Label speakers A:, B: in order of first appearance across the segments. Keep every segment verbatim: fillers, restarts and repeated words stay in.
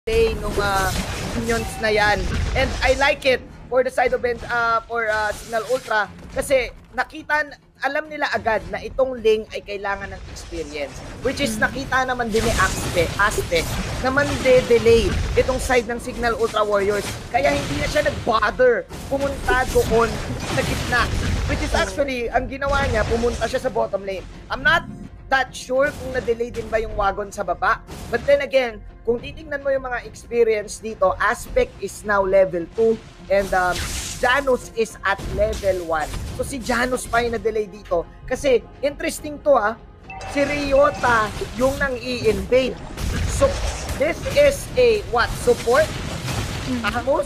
A: play nung uh, minions na yan. And I like it for the side of uh, for uh, Signal Ultra kasi nakita, alam nila agad na itong Ling ay kailangan ng experience. Which is nakita naman din ni Aspect, Aspect na man-delay itong side ng Signal Ultra Warriors. Kaya hindi na siya nag-bother pumunta doon sa gitna. Which is actually, ang ginawa niya, pumunta siya sa bottom lane. I'm not that sure kung na-delay din ba yung wagon sa baba. But then again, kung titingnan mo yung mga experience dito, Aspect is now level two and um, Janus is at level one. So si Janus pa yung na-delay dito. Kasi interesting to ah, si Ryota yung nang i-invade. So this is a what? Support? Amos?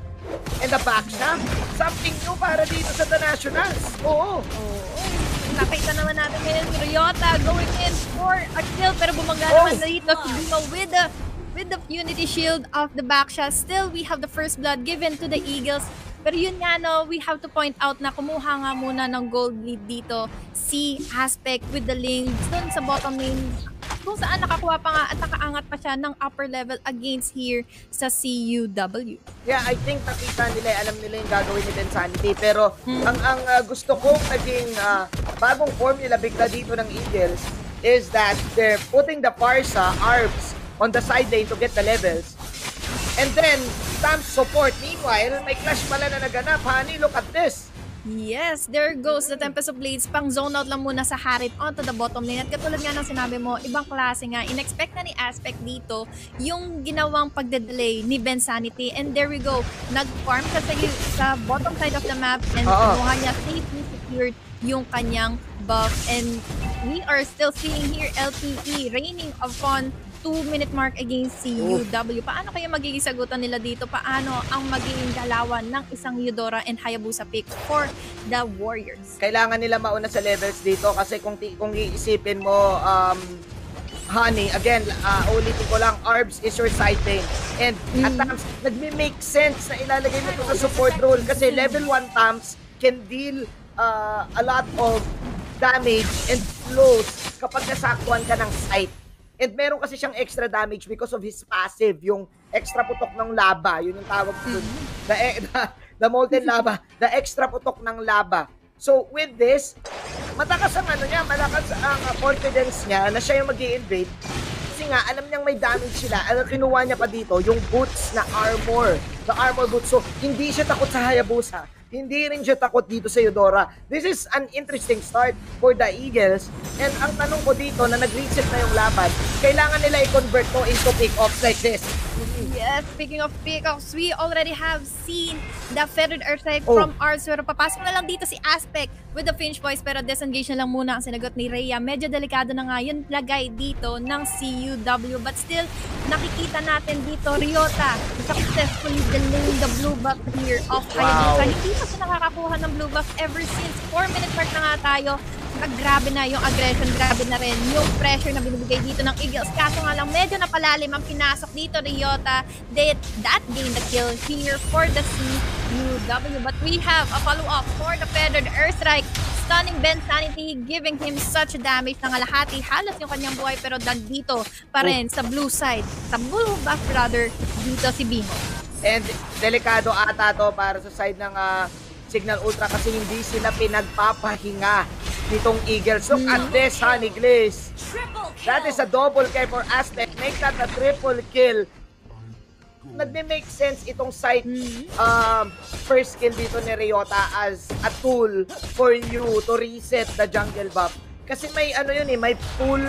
A: And the back siya? Something new para dito sa The Nationals. Oo.
B: Oo. Nakita naman natin ngayon si Ryota going in for a kill pero bumangga
A: Oh.
B: naman dito si Bimo with the with the Unity Shield of the Baksha. Still, we have the first blood given to the Eagles. Pero yun nga no, we have to point out na kumuha nga muna ng gold lead dito si Aspect with the Ling dun sa bottom lane kung saan nakakuha pa nga at nakaangat pa siya ng upper level against here sa C U W.
A: Yeah, I think nakita nila, alam nila yung gagawin ni Insanity. Pero hmm. ang ang uh, gusto kong naging uh, bagong formula bigla dito ng Eagles is that they're putting the Parsa, Arbs, on the side lane to get the levels. And then, Stamp support. Meanwhile, may clash pala na naganap. Honey, look at this.
B: Yes, there goes the Tempest of Blades. Pang zone out lang muna sa Harit onto the bottom lane. At katulad nga ng sinabi mo, ibang klase nga. In-expect na ni Aspect dito yung ginawang pagde-delay ni Ben Sanity. And there we go. Nag-farm siya sa, sa bottom side of the map and kinuha niya safely secured yung kanyang buff. And we are still seeing here L P E reigning upon two minute mark against C U W. Paano kaya magiging sagutan nila dito? Paano ang magiging galawan ng isang Eudora and Hayabusa pick for the Warriors?
A: Kailangan nila mauna sa levels dito kasi kung kung iisipin mo, um, Honey, again, uh, ulitin ko lang, Arbs is your side lane. And mm. at times, nagme-make sense na ilalagay mo ito sa support role kasi level one Tams can deal uh, a lot of damage and flows kapag nasaktuan ka ng sight. And meron kasi siyang extra damage because of his passive, yung extra putok ng laba, yun yung tawag dun. The, the, the molten lava, the extra putok ng laba. So with this, matakas ang ano niya, malakas ang uh, confidence niya na siya yung mag-i-invade. Kasi nga, alam niyang may damage sila. Alam, kinuha niya pa dito, yung boots na armor. The armor boots. So, hindi siya takot sa Hayabusa. Hindi rin siya takot dito sa Eudora. This is an interesting start for the Eagles. And ang tanong ko dito, na nag-reset na yung laban, kailangan nila i-convert to into pick-offs like this.
B: Yes, speaking of pick-offs, we already have seen the Feathered Earthstrike
A: oh.
B: from Ars. Pero papasok na lang dito si Aspect with the Finch Voice. Pero disengage na lang muna ang sinagot ni Rhea. Medyo delikado na nga yun lagay dito ng C U W. But still, nakikita natin dito, Ryota successfully delaying the blue buff here of Hayabusa. Wow. Hindi pa siya nakakakuha ng blue buff ever since four minute mark na nga tayo. Grabe na yung aggression, grabe na rin yung pressure na binibigay dito ng Eagles. Kaso nga lang, medyo napalalim ang pinasok dito, Ryota. They, that gained the kill here for the C U W. But we have a follow-up for the Feathered Earthstrike. Stunning Ben Sanity, giving him such damage na kalahati. Halos yung kanyang buhay, pero dito pa rin sa blue side. Sa blue buff rather, dito si Bimo.
A: And delikado ata to para sa side ng uh, Signal Ultra kasi hindi sila pinagpapahinga nitong Eagles. Look at this, Honey Glaze. That is a double kill for Aztec. Make that a triple kill. Nagme-make sense itong side um, first kill dito ni Ryota as a tool for you to reset the jungle buff. Kasi may ano yun eh, may pull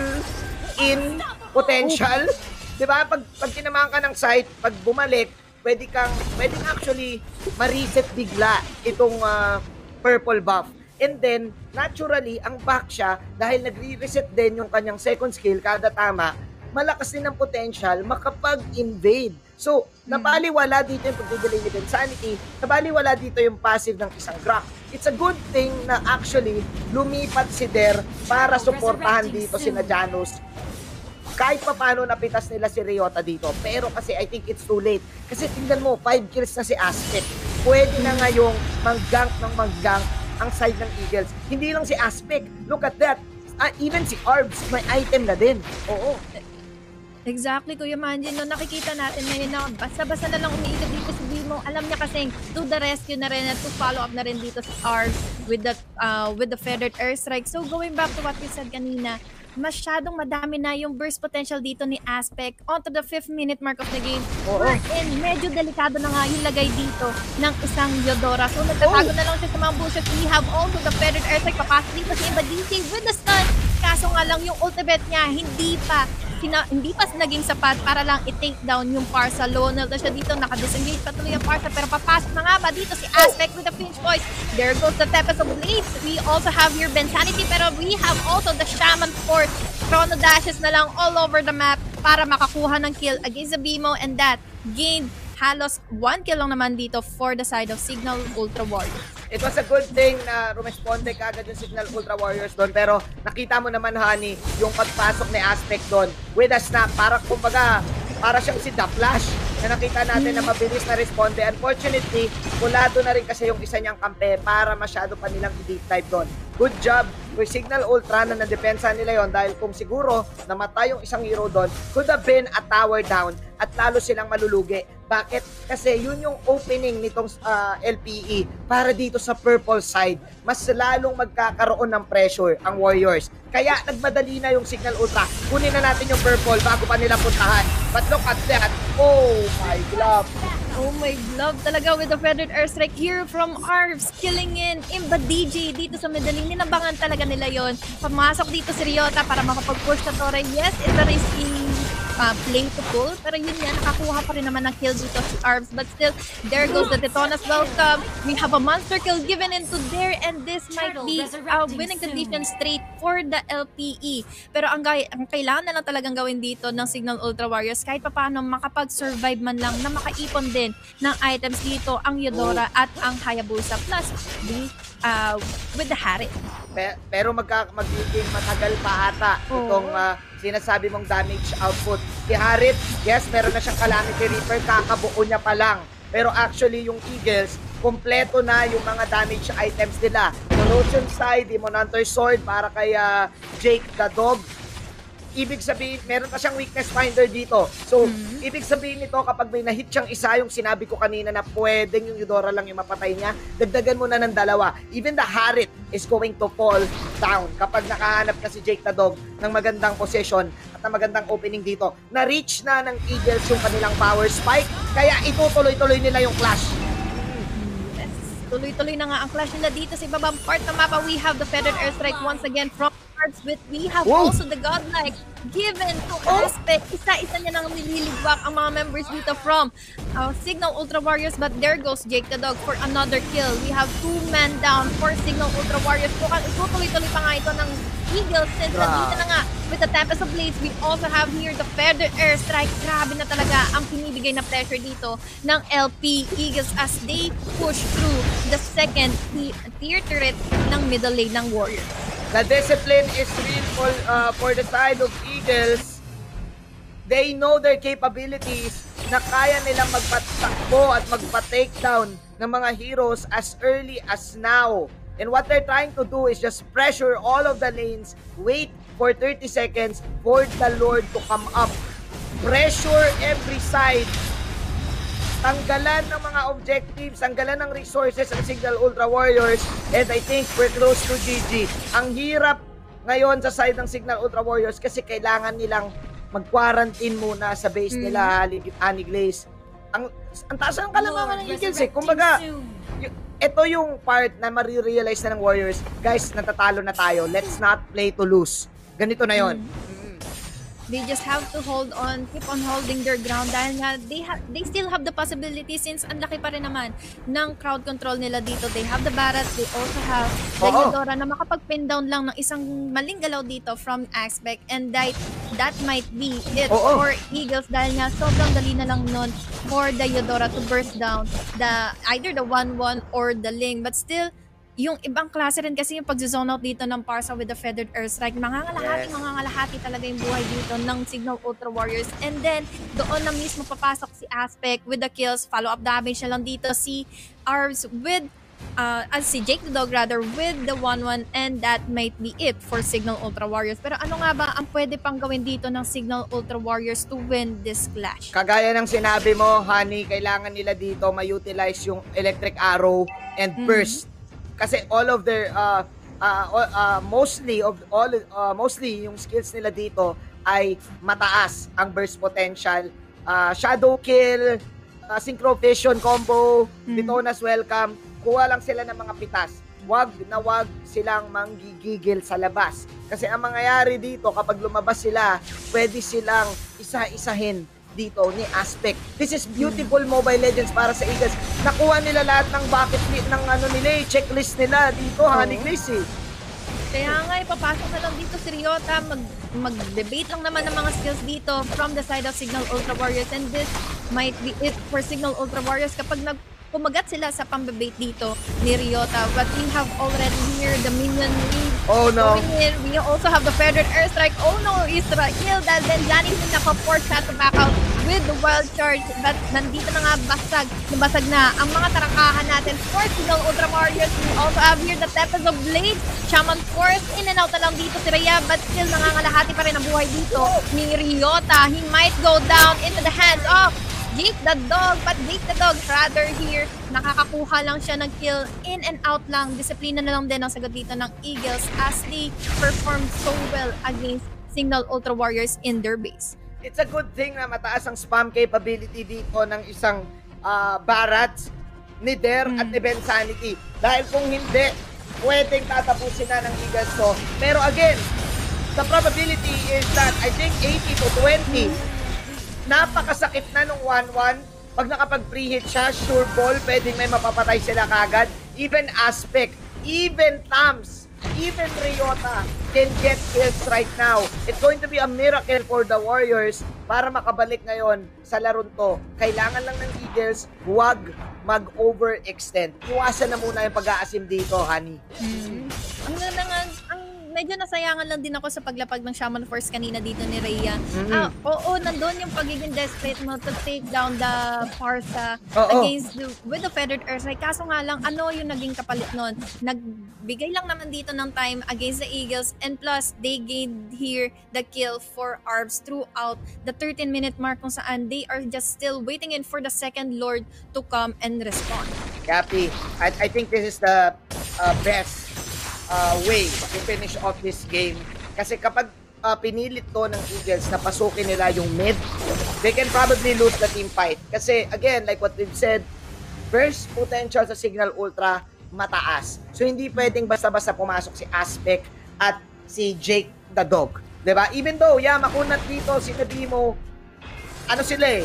A: in potential. Diba? Pag, pag tinamaan ka ng site, pag bumalik, pwede kang, pwede actually ma-reset bigla itong uh, purple buff. And then, naturally, ang back siya, dahil nagre-reset din yung kanyang second skill, kada tama, malakas din ang potential makapag-invade. So, nabaliwala dito yung pag-delay ni Insanity, nabaliwala dito yung passive ng isang Grok. It's a good thing na actually lumipat si Der para suportahan dito si Janus. Kahit pa paano napitas nila si Ryota dito. Pero kasi I think it's too late. Kasi tingnan mo, five kills na si Aspect. Pwede na ngayong mag-gank ng mag-gank ang side ng Eagles. Hindi lang si Aspect. Look at that. Uh, even si Arbs, may item na din. Oo.
B: Exactly, Kuya Manjin, no, nakikita natin ngayon na basta-basta na lang umiikot dito si Bimo. Alam niya kasing to the rescue na rin at to follow up na rin dito si Ars with the, uh, with the feathered airstrike. So going back to what we said kanina, masyadong madami na yung burst potential dito ni Aspect onto the fifth minute mark of the game.
A: Oo.
B: Wherein medyo delikado na nga yung lagay dito ng isang Yodora. So nagtatago
A: Oh.
B: na lang siya sa mga bushes. We have also the feathered airstrike. Papasok dito si Imba D J with the stun. Kaso nga lang yung ultimate niya hindi pa Sina, hindi pa naging sapat para lang i-take down yung Parsa. Lonel na siya dito, naka-disengage patuloy ang Parsa, pero papasok na nga ba dito si Aspect with the pinch voice. There goes the Tempest of Blades. We also have your Bensanity, pero we have also the Shaman Force. Chrono dashes na lang all over the map para makakuha ng kill against the Bimo, and that gained halos one kill lang naman dito for the side of Signal Ultra Warriors.
A: It was a good thing na rumesponde kagad yung Signal Ultra Warriors doon, pero nakita mo naman, Honey, yung pagpasok ni Aspect doon with a snap, para kumbaga para siyang si The Flash na nakita natin na mabilis na responde. Unfortunately, kulado na rin kasi yung isa niyang kampe para masyado pa nilang i-deep dive doon. Good job for Signal Ultra na nadepensa nila yon, dahil kung siguro namatay yung isang hero doon, could have been a tower down at lalo silang malulugi. Bakit? Kasi yun yung opening nitong uh, L P E para dito sa purple side. Mas lalong magkakaroon ng pressure ang Warriors. Kaya nagmadali na yung Signal Ultra. Kunin na natin yung purple bago pa nila puntahan. But look at that. Oh my glove.
B: Oh my glove talaga with the feathered airstrike here from Arvs, killing in Imba D J dito sa middle lane. Ninabangan talaga nila yon. Pamasok dito si Ryota para makapag-push sa Torre. Yes, it's a risky uh, play to pull, pero yun yan, nakakuha pa rin naman ng kill dito si Arvs. But still, there goes the Detonas welcome. We have a monster kill given into there, and this might be a winning condition straight for the L P E. Pero ang, gay ang kailangan na lang talagang gawin dito ng Signal Ultra Warriors, kahit paano makapag-survive man lang na makaipon din ng items dito ang Yodora at ang Hayabusa, plus the, uh, with the Harit.
A: Pe pero magka magiging matagal pa ata
B: Oo.
A: itong uh, sinasabi mong damage output. Si Harit, yes, meron na siyang Calamity Reaper, kakabuo niya pa lang. Pero actually yung Eagles, kompleto na yung mga damage items nila. Corrosion side, Demon Hunter Sword para kay uh, Jake the Dog. Ibig sabihin, meron pa siyang weakness finder dito. So, mm-hmm. ibig sabihin nito, kapag may na-hit siyang isa, yung sinabi ko kanina na pwedeng yung Eudora lang yung mapatay niya, dagdagan mo na ng dalawa. Even the Harit is going to fall down kapag nakahanap na si Jake the Dog ng magandang position at ng magandang opening dito. Na-reach na ng Eagles yung kanilang power spike, kaya itutuloy-tuloy nila yung clash.
B: Tuloy-tuloy na nga ang clash nila dito sa ibabang part ng mapa. We have the feathered airstrike once again from Arts, but we have
A: Whoa.
B: also the godlike given to
A: Oh.
B: Aspect. Isa-isa niya nang nililigwak ang mga members dito from uh, Signal Ultra Warriors, but there goes Jake the Dog for another kill. We have two men down for Signal Ultra Warriors. Tutuloy-tuloy pa nga ito ng Eagles since
A: Grabe.
B: nandito na nga with the Tempest of Blades. We also have here the feathered airstrike. Grabe na talaga ang pinibigay na pressure dito ng L P Eagles as they push through the second tier turret ng middle lane ng Warriors.
A: The discipline is real for, uh, for the side of Eagles. They know their capabilities na kaya nilang magpatakbo at magpa-takedown ng mga heroes as early as now. And what they're trying to do is just pressure all of the lanes, wait for thirty seconds for the Lord to come up. Pressure every side. Tanggalan ng mga objectives, tanggalan ng resources ang Signal Ultra Warriors, and I think we're close to G G. Ang hirap ngayon sa side ng Signal Ultra Warriors kasi kailangan nilang mag-quarantine muna sa base
B: Mm.
A: nila, Honey Glaze. Ang, ang taas ng kalamangan ng Eagles eh. Kumbaga, y- ito yung part na marirealize na ng Warriors, guys, natatalo na tayo. Let's not play to lose. Ganito na yon.
B: Mm. They just have to hold on, keep on holding their ground dahil nga they, ha- they still have the possibility since ang laki pa rin naman ng crowd control nila dito. They have the Barrett, they also have the
A: Oo.
B: Yodora na makapag-pin down lang ng isang maling galaw dito from Aspect, and that, that might be it
A: Oo.
B: for Eagles dahil nga sobrang dali na lang nun for the Yodora to burst down the either the one one or the Ling, but still yung ibang klase rin kasi yung pag-zone out dito ng Parsa with the feathered airstrike. Mangangalahati,
A: Yes.
B: mangangalahati talaga yung buhay dito ng Signal Ultra Warriors. And then, doon na mismo papasok si Aspect with the kills. Follow-up damage na lang dito si Arvs with uh, as si Jake the Dog rather with the one one, and that might be it for Signal Ultra Warriors. Pero ano nga ba ang pwede pang gawin dito ng Signal Ultra Warriors to win this clash?
A: Kagaya ng sinabi mo, Honey, kailangan nila dito ma-utilize yung Electric Arrow and
B: Mhm.
A: Burst. Kasi all of their uh, uh, uh, mostly of all uh, mostly yung skills nila dito ay mataas ang burst potential. Uh, shadow kill, uh, synchro vision combo,
B: Mhm.
A: Detona's welcome. Kuha lang sila ng mga pitas. Wag na wag silang manggigigil sa labas. Kasi ang mangyayari dito kapag lumabas sila, pwede silang isa-isahin dito ni Aspect. This is beautiful Mobile Legends para sa Eagles. Nakuha nila lahat ng bucket list ng ano nila, eh, checklist nila dito, Honey Glaze eh.
B: Kaya nga, ipapasok na lang dito si Ryota, mag, mag-debate lang naman ng mga skills dito from the side of Signal Ultra Warriors, and this might be it for Signal Ultra Warriors kapag nag pumagat sila sa pambabait dito ni Ryota. But we have already here the minion lead.
A: Oh no.
B: Going in. We also have the Feathered Airstrike. Oh no, Israel. Dahil then Johnny din naka-force siya to back out with the Wild Charge. But nandito na nga basag, nabasag na ang mga tarakahan natin for Signal Ultra Warriors. We also have here the Tempest of Blades. Shaman Force. In and out na lang dito si Rhea, but still nangangalahati pa rin ang buhay dito ni Ryota. He might go down into the hands of Jake the Dog, but Jake the Dog rather here, nakakakuha lang siya ng kill, in and out lang. Disiplina na lang din ang sagot dito ng Eagles as they perform so well against Signal Ultra Warriors in their base.
A: It's a good thing na mataas ang spam capability dito ng isang uh, Barats, ni Der,
B: Mm.
A: at ni Ben Sanity. Dahil kung hindi, pwedeng tatapusin na ng Eagles to. Pero again, the probability is that I think eighty to twenty. Mm. Napakasakit na nung one one. Pag nakapag-preheat siya, sure ball, pwedeng may mapapatay sila kagad. Even Aspect, even Tams, even Ryota can get kills right now. It's going to be a miracle for the Warriors para makabalik ngayon sa laron to. Kailangan lang ng Eagles, huwag mag-overextend. Iwasan na muna yung pag-aasim dito, Honey.
B: Mm. Ang ganda nga, ang medyo nasayangan lang din ako sa paglapag ng Shaman Force kanina dito ni Rhea.
A: Mm-hmm.
B: Ah, oo, nandun yung pagiging desperate mo to take down the Parsa
A: Oo.
B: against the, with the Feathered Airstrike. Kaso nga lang, ano yung naging kapalit nun? Nagbigay lang naman dito ng time against the Eagles, and plus, they gained here the kill for Arbs throughout the thirteen minute mark kung saan they are just still waiting in for the second Lord to come and respond.
A: Cappy, I, I think this is the uh, best uh, way to finish off this game. Kasi kapag uh, pinilit to ng Eagles na pasukin nila yung mid, they can probably lose the team fight. Kasi again, like what we've said, burst potential sa Signal Ultra mataas. So hindi pwedeng basta-basta pumasok si Aspect at si Jake the Dog. Diba? Even though, yeah, makunat dito, sinabi mo, ano sila eh,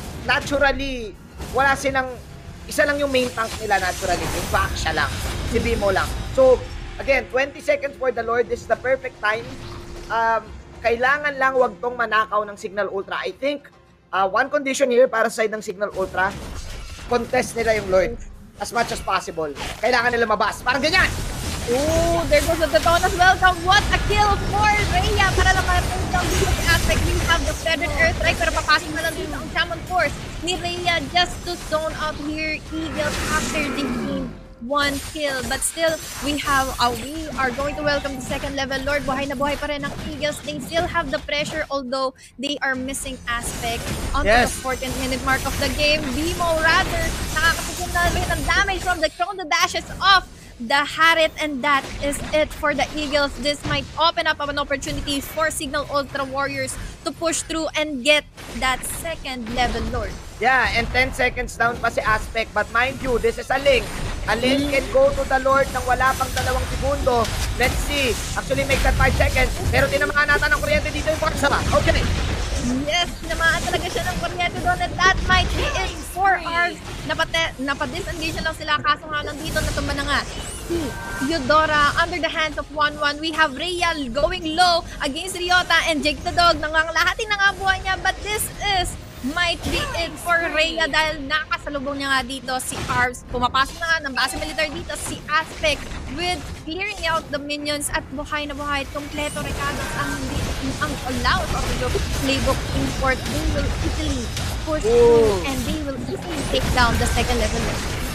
A: naturally, wala silang, isa lang yung main tank nila naturally. In fact, siya lang. Si Bimo lang. So, again, twenty seconds for the Lord. This is the perfect time. Um, kailangan lang wag tong manakaw ng Signal Ultra. I think, uh, one condition here para sa side ng Signal Ultra, contest nila yung Lord as much as possible. Kailangan nila mabas. Parang ganyan!
B: Ooh, there goes the Detona's welcome. What a kill for Rhea para lang ma-pull down dito si Aspect. We have the Feathered Airstrike pero papasok na lang dito ang Shaman Force ni Rhea just to zone out here Eagles after the game. One kill, but still we have uh, we are going to welcome the second level Lord. Buhay na buhay pa rin ang Eagles. They still have the pressure although they are missing Aspect onto
A: Yes.
B: the fourteenth minute mark of the game. Bimo rather nakakapagod na rin ang damage from the counter dashes off the Harriet, and that is it for the Eagles. This might open up an opportunity for Signal Ultra Warriors to push through and get that second level Lord.
A: Yeah, and ten seconds down pa si Aspect. But mind you, this is a link. A link can go to the Lord nang wala pang dalawang segundo. Let's see. Actually, make that five seconds. Pero tinamaan natin ng kuryente dito yung Parsa. Okay.
B: Yes, tinamaan talaga siya ng kuryente doon, and that might be it for ours. Napate, napadisengage na lang sila, kaso nga lang dito natumba na nga si Eudora under the hands of one one. We have Rhea going low against Ryota, and Jake the Dog nangangalahati na nga buhay niya, but this is might be it for Rhea dahil nakasalubong niya nga dito si Arbs. Pumapasok na nga ng base military dito si Aspect with clearing out the minions at buhay na buhay. Kompleto recados ang, ang LAUS of the playbook import. They will easily push through and they will easily take down the second level.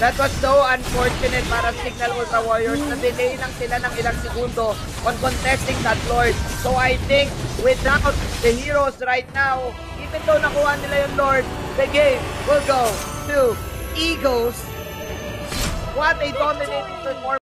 A: That was so unfortunate para Signal Ultra Warriors na delay lang sila ng ilang segundo on contesting that Lord. So I think without the heroes right now, even though nakuha nila yung Lord, the game will go to Eagles. What a dominating performance.